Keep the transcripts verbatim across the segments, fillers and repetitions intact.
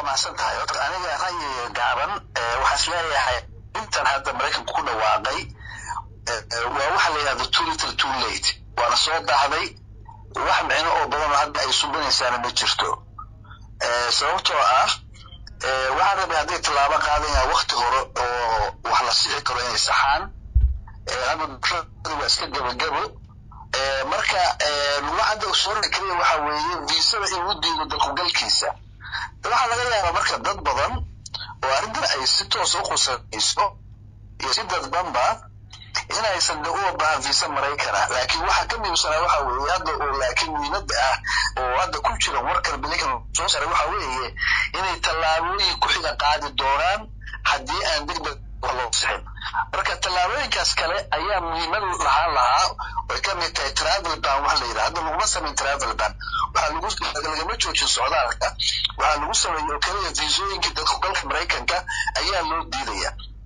waa mahadsan tahay horta aniga ra'yiga gaaban waxaas leeyahay intan hadda Mareykanku ku dhawaaqay waa waxa la yiraahdo too little too late waana soo dahday wax micno oo badan hadda ay subinaysaan ma jirto sababtoo ah waxaan rabaa hadday tallaabo qaadayaan waqti hore oo wax la sixi karo inay saxaan hadda waa iska gabagabo marka waxaad soo rakibay waxa weeye viisada in uu diido dalku galkiisa waxa laga yaabaa marka dad badan oo arrintan ay si toos u qusayso iyo si dad bamba inaysan u baahan viisa Mareykan laakiin waxa ka miibsana waxa weeye hadda oo laakiin muhiimada ah oo hadda ku jira warkar Blinken soo saaray waxa weeye inay tallaabooyin ku xiga qaadi doonaan haddii aan degdeg loo sixin marka tallaabooyinkaas kale ayaa muhiimad lahaa lahaa oo ka mid tahay travel ban wax la yiraahdo laguma sameyn travel ban waxa lagu lagama joojin socdaalka waxa lagu sameeyo kaliya viisooyinka dadka dalka Mareykanka ayaa loo diidaya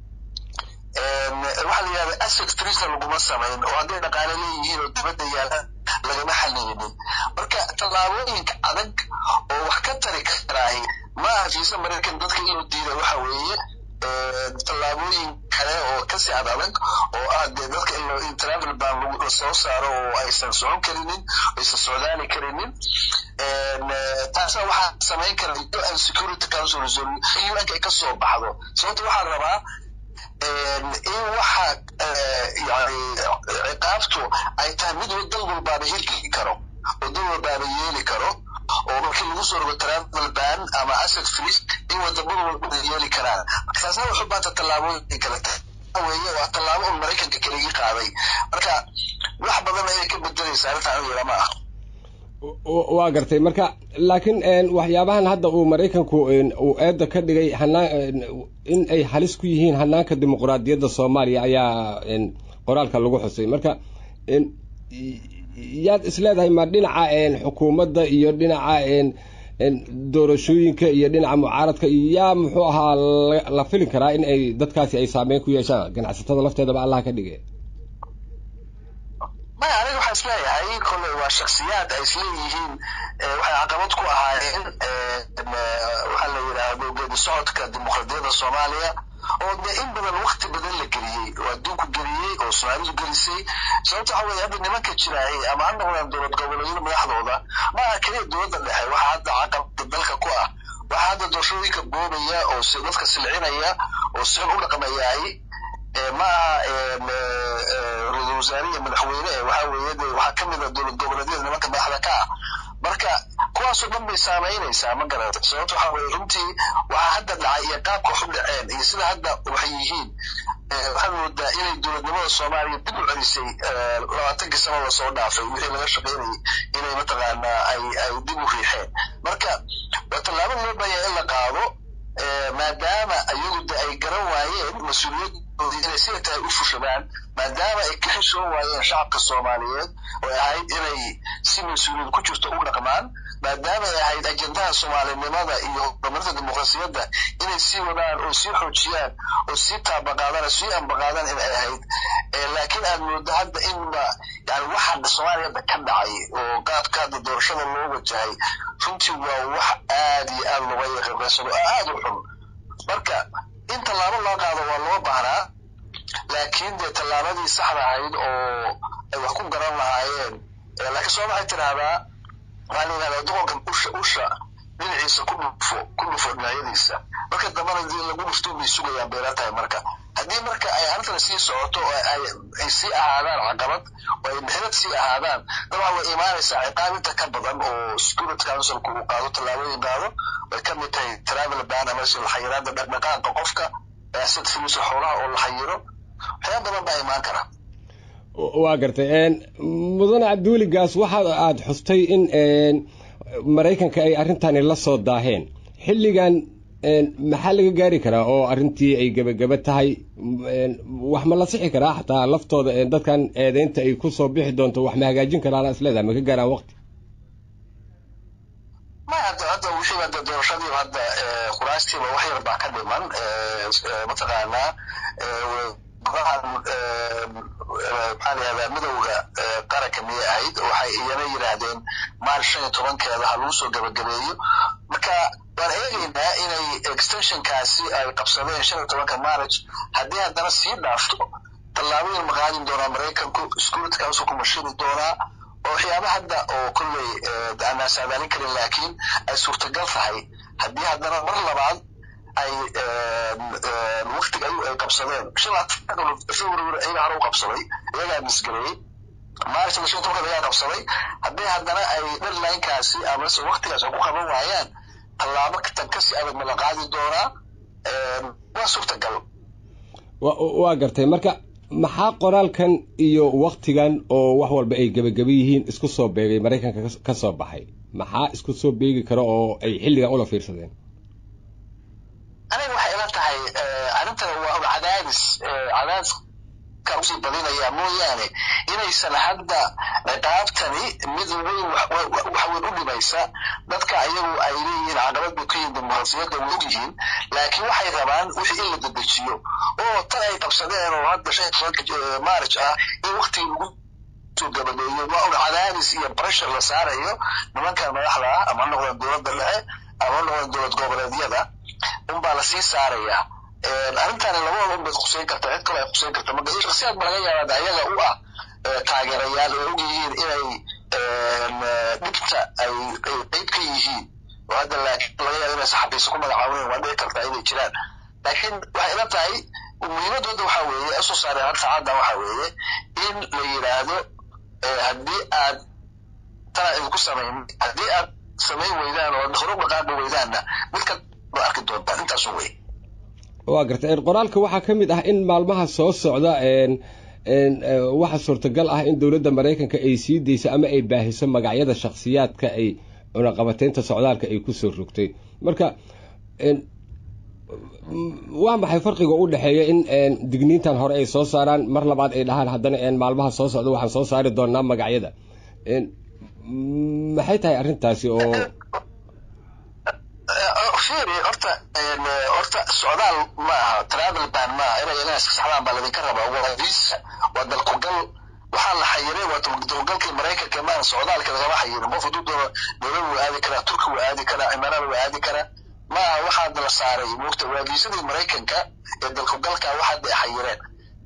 waxa la yiraahdo asset freeze laguma sameyn oo hadday dhaqaale leeyihiin oo dibadda yaala lagama xaliynin marka tallaabooyinka adag oo wax ka tari karaahi ma aha viisa Mareykan dadka inuu diido waxa weeye tallaabooyin kale oo ka sii adag oo ah dadka in travel ban lagu soo saaro oo aysan socon karinin aysan socdaali karinin taas waxa sameyn kara U N Security Council resolution U N ka soo baxdo sababtoo waxa rabaa in waxa yani ciqaabtu ay tahay mid dal walba heli karo oo dal walba yeeli karo oo markii lagu soo rogo travel ban ama asset freeze in wadamada walba yeeli karaan taasna wuxuu baata tallaabooyin kale weeye waa tallaabo oo Mareykanka kaliya qaaday marka wax badan ay ka bedelaysaa arrintan iyada ma ah waa gartay marka laakiin waxyaabahan hadda uu Mareykanku uu eeda ka dhigay in ay halis ku yihiin hanaanka dimuqraadiyadda Soomaaliya ayaa qoraalka lagu xusay marka yaad isleedahay ma dhinaca xukuumadda iyo dhinaca doorashooyinka iyo dhinaca mucaaradka yaa muxuu ahaa la filin karaa in ay dadkaasi ay saameyn ku yeeshaan ganacsatada lafteedaba Allah ka dhigay ما أنا واحد اسمه هاي كل وشخصيات أصليين وعقبات كو هاين وحلا يرى بصوت كديمقراطية الصومالية ودائما بدل الوقت بدل الجريء ودوك الجريء أو سؤال الجريسي سويت حوالي هذا النمط كشراعي أما عندنا من دولة قبليين من أحد هذا ما كريه دولة اللي هي واحد عقب ضدلك كوه واحد دوشوي كبوبية أو سلوك سلعينية أو سلوك رقمية ما رئيس وزراء madaxweyne waxa weeye waxa kamid ah dowlad goboleedyada nimanka madaxda ka ah marka kuwaas oo dhan bay saameynaysaa ma garata sababtoo waxa weeye runtii waxa hadda dhacay qaabka xub dhaceen iyo sida hadda waxay yihiin waxa moodaa inay dowladnimada Soomaaliya dib u celisay labaatan sano la soo dhaafay wixii laga shaqeynayay inay mataqaana ay ay dib u riixeen marka tallaabo loo baahan in la qaado maadaama ayagu ay garan waayeen mas'uuliyad inay sida tahay u fushadaan maadaama ay ka xishoon waayeen shacabka Soomaaliyeed oo ay ahayd inay si mas'uuliyad ku jirto u dhaqmaan maadaama ay ahayd ajandaha Soomaalinimada iyo horumarinta dimuqraadiyadda inay sii wadaan oo sii xoojiyaan oo sii taabaqaadaan sii ambaqaadaan in ay ahayd laakiin aad moodo hadda in yani waxa Soomaaliyada ka dhacay oo qaadka doorashada loo wajahay runtii waa wax aad iyo aad looga yaqaan aad u xun marka inta laabo loo qaado waa loo baahnaa laakiin de tallaabadii saxda ahayd oo ay wax ku garan lahaayeen laakiin soo waxay tiraahdaa waalina doonkan usha usha dhinaciisa ku dhufo ku dhufo dhinacyadiisa marka dambana lagu dhufto bay sugayaan beeratahay marka haddii marka ay arrintan sii socoto oo ay ay sii ahaadaan caqabad oo ay mixnad sii ahaadaan dabcan way imaanaysaa ciqaabinta ka badan oo Security Council ku qaado tallaabooyin qaado way ka mid tahay travel ban ama si xayiraadda dhaqdhaqaaqa qofka asad fiisa xoolaha oo la xayiro waxyaabo badan baa imaan kara waa gartay mudane Cabduuli Gaas waxa aad xustay in Mareykanka ay arrintan la soo daaheen xilligan maxaa laga gaari karaa oo arrintii ay gabagaba tahay wax ma la sixi karaa xataa laftooda dadkan eedeynta ay ku soo bixi doonto wax ma hagaajin karaan isleedahay ma ka gaaraan waqti ما هذا هذا وشيء هذا دراساتي هذا قراستي وحي ربع كلمان مثلا طبعا بحال هذا مدوغا قرك مية عيد waxay iyana yiraahdeen maal shan iyo toban keeda halu soo gabagabeeyo marka waan eegaynaa in extensionkaasi ay qabsadeen shan iyo tobanka March haddii haddana sii dhaafto tallaabooyin ma qaadin doonaa Maraykanku security council ku mashiri doonaa oo waxyaaba hadda oo kulley aan saadaalin karin laakiin ay suurtagal tahay haddii haddana mar labaad ay waqtiga ay qabsadeen February ay hore u qabsaday iyagaa misgareeyay March shan iyo tobanka ayaa qabsaday haddii haddana ay deadline-kaasi ama waqtigaas ku qaban waayaan tallaabo tan kasi adag ma la qaadi doonaa waa suurtagal waa gartay marka maxaa qoraalkan iyo waqtigan oo wax walba ay gabagaba yihiin isku soo beegay Maraykanka ka soo baxay maxaa isku soo beegi kara oo ay xilligan ula fiirsadeen aniga waxay ila tahay arrintan waa cadaadis cadaadis ka usii badinaya mooyaane inaysan hadda ciqaabtani mid weyn wax weyn u dhimaysa dadka ayagu ay leeyihiin caqabad bay ku yihiin dimuqraasiyadda way ogyihiin laakiin waxay rabaan wixii in la dedejiyo oo tan ay qabsadeen oo hadda shan iyo tobanka March ah in waqtigii lagu soo gabadeeyo waa un cadaadis iyo pressure la saarayo nimanka madaxda ah ama noqdaan dowladda dhexe ama noqdaan dowlad goboleedyada unbaa la sii saaraya arrintan labada un bay quseyn kartaa cid kale ay quseyn kartaa marka shakhsiyaad baa laga yaabaa ayaga u ah taageerayaal oo og yihiin inay dhibta ay qayb ka yihiin oo hadda laakiin laga yaaba inay saxafiisa ku magacaabanayn waa dhici kartaa inay jiraan laakiin waxay ila tahay muhiimadooda waxaa weeye soo saareen hal saacadda waxaa weeye in la yidhaahdo haddii aad tana idinku samayn haddii aad samayn weydaan oo hore dhaqaaqi weydaanna midka ma arki doontaan intaas wey waa gartay qoraalka waxaa ka mid ah in maalmaha soo socda waxa suurtagal ah in dowladda Maraykanka ay sii deyso ama ay baahiso magacyada shakhsiyaadka ay cunaqabateynta socdaalka ay ku soo rogtay marka waa maxay farqiga u dhaxeeya in digniintan hore ay soo saaraan mar labaad ay dhahaan haddana maalmaha soo socda waxaan soo saari doonaa magacyada maxay tahay arrintaasi oo fiiri horta horta socdaal ma aha travel ban ma aha inay inay saxdaan baa ladinka rabaa waa visa waa dalkugal waxaa la xayiray waa dalkugalkii Maraykanka ma socdaalka lagama xayirin qof hadduu doono dowlad wuu aadi karaa Turki wuu aadi karaa Imaaraad wuu aadi karaa ma aha waxaa la saaray moogta waa viisadii Maraykanka ee dalkugalka waxaa xayireen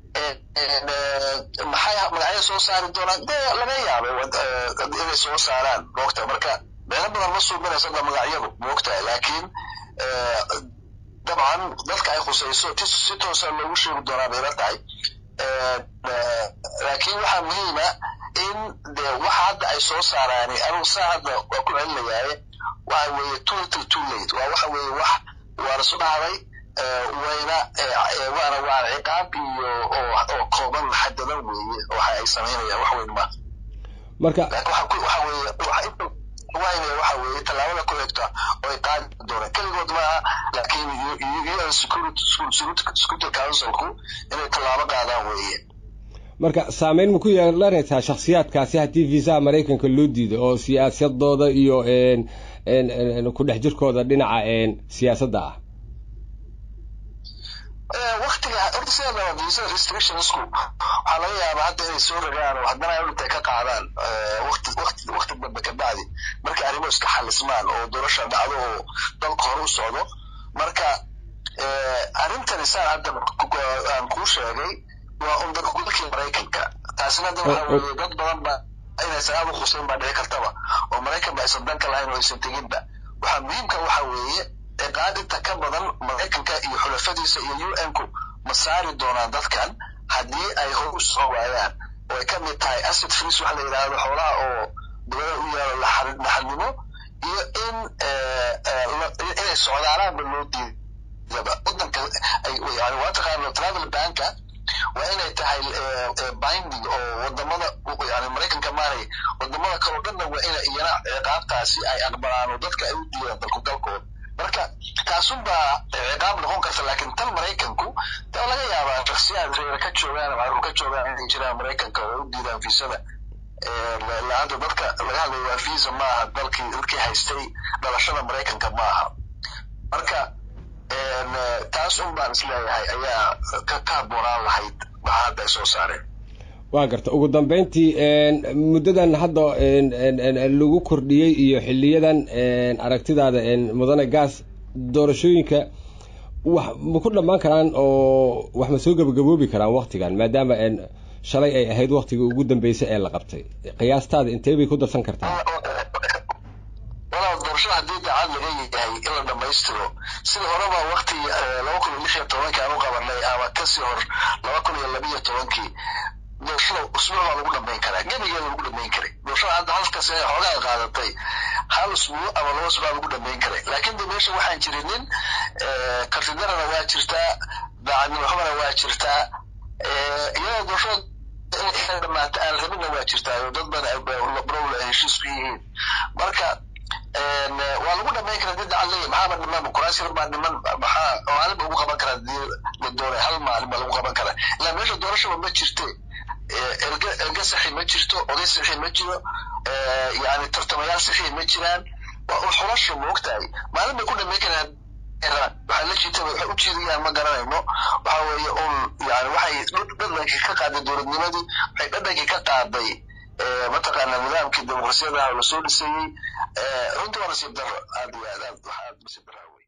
maxay magacyo soo saari doonaan laga yaabo inay soo saaraan moogta marka meelo badan ma suubanaysa magacyadu moogta laakiin dabcan dadka ay khusayso si toos ah loogu sheegi doonaa bay la tahay laakiin waxaa muhiim ah in de waxa hadda ay soo saaraan anigu saa hadda waa ku celinayaa waxa weeye too little too late waa waxa weeye wax waa la soo dhacday wayna waana waa ciqaab iyo oo kooban xadadan weeye waxa ay sameynayaan wax weyn ma marka waxa weeye waxa wayna waxa weeye tallaabada ku xigta oo ay qaadi doonaan kaligood ma laakiin U N Security Security Council-ku inay tallaabo qaadaan weeye marka saameyn ma ku yeelanaysaa shakhsiyaadkaasi haddii visa Maraykanka loo diido oo siyaasadooda iyo ku dhex jirkooda dhinaca siyaasadda ah waqtiga horta sida loo visa restrictionsku waxaa laga yaabaa hadda inay soo rogaan oo haddana ay intay ka qaadaan waqti waqti waqti dambe ka bacdi marka arrimo iska xalismaan oo doorasho dhacdo oo dalka hore u socdo marka arrintan isaan hadda aan kuu sheegay waa un dalkii Maraykanka taasina waxaa weeye dad badan ba inay sabab u khuseen baa dhici kartaba oo Maraykan ba aysan danka lahayn oo aysan teginba waxaa muhiimka waxaa weeye qaadinta ka badan Maraykanka iyo xulafadiisa iyo U N-ku ma saari doonaan dadkan haddii ay hor u soo waayaan oo ay ka mid tahay asset freeze waxa la yidhaahdo xoolaha oo dowladda u yaalo laxalnimo iyo in inay socdaalaan ba loo diidaba waddanka yani waa taqaano travel banka waa inay tahay binding oo wadamada yani Maraykanka maanay wadamada kale oo dhanna waa inay iyana ciqaabtaasi ay aqbalaan oo dadka ay u diidaan dalkugalkooda marka taasun baa ciqaab noqon karta laakiin tan Maraykanku taa laga yaabaa shakhsiyaad reer ka joogaan ama ka joogaan inay jiraan Maraykanka oo u diidaan fiisada laanta dadka laga hadlayo waa visa maaha dalkii dalkii haystay dhalashada Maraykanka maaha marka taas un baan isleeyahay ayaa ka kaaboonaan lahayd waxa hadda ay soo saareen waa garta ugu dambeyntii muddadan hadda lagu kordhiyey iyo xiliyadan aragtidaada mudane gaas doorashooyinka wax ma ku dhamaan karaan oo wax ma soo gabagaboobi karaan waqtigan maadaama aan shalay ay ahayd waqtigii ugu dambeysay ee la qabtay qiyaastaada intee bay ku darsan kartaa walaal doorashada haddii daacad laga yahay in la dhammaystiro sida horeba waqti laba kun iyo lix iyo tobankii aan u qabanay ama kasii hor laba kun iyo laba iyo tobankii doorashada usbuuc baa lagu dhammayn karaa gebigeeda lagu dhammayn karay doorashada hadda halkaas ee xoogaa qaadatay hal usbuuc ama laba usbuuc lagu dhammayn karay laakiin de meesha waxaan jirinin kartidarana waa jirtaa daacadnimo xumana waa jirtaa iyadoo doorashada dhamaata aan rabina waa jirtaa oo dad badan browla ay heshiis ku yihiin marka waa lagu dhammayn karaa dad daacad leeyahay maxaa dhiman kuraasi baa dhiman maxaa maalin ugu qaban karaa la doonay hal maalin baa lagu qaban karaa ilaa meesha doorashada ma jirte erga erga saxi ma jirto oday saxi ma jiro yani tartamayaal saxi ma jiraan waa xulasho moogtahay maalin bay ku dhammayn karaan waxaa la jiitay waxay u jeediyaan ma garanayno waxa weeye un yani waxay dhadhankii ka qaaday dowladnimadii waxay dhadhankii ka qaaday mataqaana nidaamkii dimuqraasiyadaha la soo dhisayey runtii waa nasiib darro aad iyo aad aad waxaa nasiib darro